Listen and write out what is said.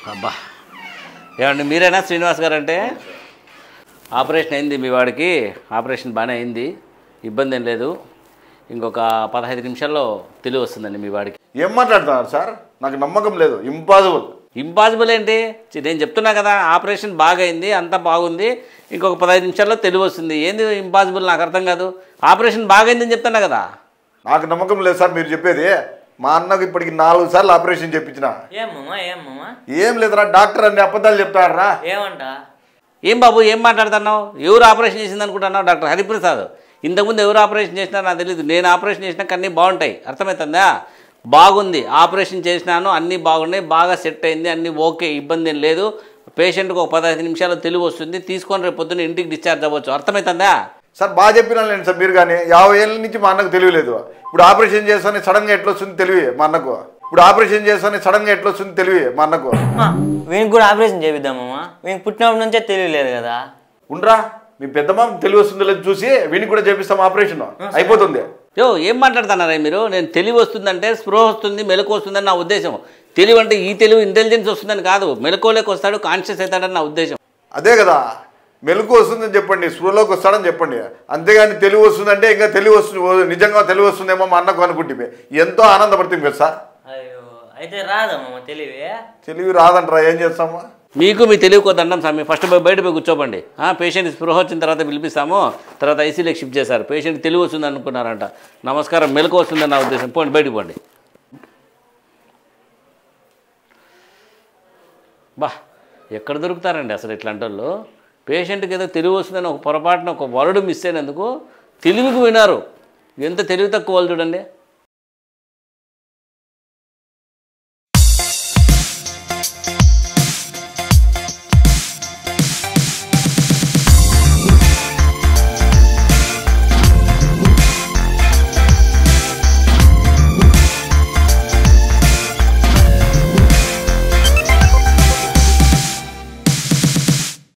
అబ్బా ఏమండి మీరేనా శ్రీనివాస్ గారు అంటే ఆపరేషన్ అయింది మీ వాడికి ఆపరేషన్ బాగానే అయింది ఇబ్బంది ఏం లేదు ఇంకొక 15 నిమిషాల్లో తెలివి వస్తుందండి మీ వాడికి ఏం మాట్లాడుతున్నారు సార్ నాకు నమ్మకం లేదు ఇంపాసిబుల్ ఏంటి నేను చెప్తున్నా కదా ఆపరేషన్ బాగా అయింది అంతా బాగుంది ఇంకొక 15 నిమిషాల్లో తెలివి వస్తుంది ఏంది ఇంపాసిబుల్ నాకు అర్థం కాదు ఆపరేషన్ బాగైందని చెప్తున్నా కదా నాకు నమ్మకం లేదు సార్ మీరు చెప్పేది మా అన్నకు ఇప్పటికి 4 సార్లు ఆపరేషన్ చేయించిన ఏం లేదురా డాక్టర్ అన్ని అబద్ధాలు చెప్తారా ఏం బాబు ఏం మాట్లాడుతున్నావు ఎవరు ఆపరేషన్ చేసింది అనుకుంటున్నావు డాక్టర్ హరిప్రసాద్ ఇంతకుముందు ఎవరు ఆపరేషన్ చేసినా నాకు తెలియదు నేను ఆపరేషన్ చేసినా అన్నీ బాగుంటాయి అర్థమవుతుందా బాగుంది ఆపరేషన్ చేసినాను అన్నీ బాగున్నాయి బాగా సెట్ అయింది అన్నీ ఓకే ఇబ్బంది ఏం లేదు పేషెంట్కి ఒక 15 నిమిషాలు తెలివి వస్తుంది తీసుకొని రేపు పొద్దున్న ఇంటికి డిశ్చార్జ్ అవ్వచ్చు అర్థమవుతుందా సార్ బాగా చెప్పినాను సార్ మీరు కానీ 50 ఏళ్ళ నుంచి మా అన్నకు తెలియలేదు ఇప్పుడు ఆపరేషన్ చేస్తానే సడన్గా ఎట్లా వస్తుంది తెలివి మా అన్నకు వీనికి కూడా ఆపరేషన్ చేపిద్దామమ్మా వీనికి పుట్టినప్పటి నుంచే తెలియలేదు కదా ఉండరా మీ పెద్దమ్మ తెలివి వస్తుంది లేదు చూసి వీనికి కూడా చేపిస్తాం ఆపరేషన్ అయిపోతుంది ఏం మాట్లాడుతున్నారా మీరు నేను తెలివి వస్తుందంటే స్పృహ వస్తుంది మెలకు వస్తుందని నా ఉద్దేశం తెలివి అంటే ఈ తెలివి ఇంటెలిజెన్స్ వస్తుందని కాదు మెలకువలోకి వస్తాడు కాన్షియస్ అవుతాడని నా ఉద్దేశం అదే కదా మెలకు వస్తుందని చెప్పండి స్పృహలోకి వస్తాడని చెప్పండి అంతేగాని తెలివి వస్తుందంటే ఇంకా తెలివి వస్తుంది నిజంగా తెలివి వస్తుందేమో మా అన్నకు అనుకుంటే ఎంతో ఆనందపడుతుంది కదా సార్ అయితే రాదమ్మా తెలివి రాదంటారా ఏం చేస్తామా మీకు మీ తెలివికో దండం స్వామి ఫస్ట్ బయట పోయి కూర్చోబండి పేషెంట్ స్పృహ వచ్చిన తర్వాత పిలిపిస్తాము తర్వాత ఐసీలోకి షిఫ్ట్ చేశారు పేషెంట్ తెలివి వస్తుంది అనుకున్నారంట నమస్కారం మెలకు వస్తుందని నా ఉద్దేశం పోండి బయటకు పోండి బా ఎక్కడ దొరుకుతారండి అసలు ఇట్లాంటి వాళ్ళు పేషెంట్కి ఏదో తెలివి వస్తుందని ఒక పొరపాటున ఒక వర్డ్ మిస్ అయినందుకు తెలివికి వినారు ఎంత తెలివి తక్కువ వాళ్ళు చూడండి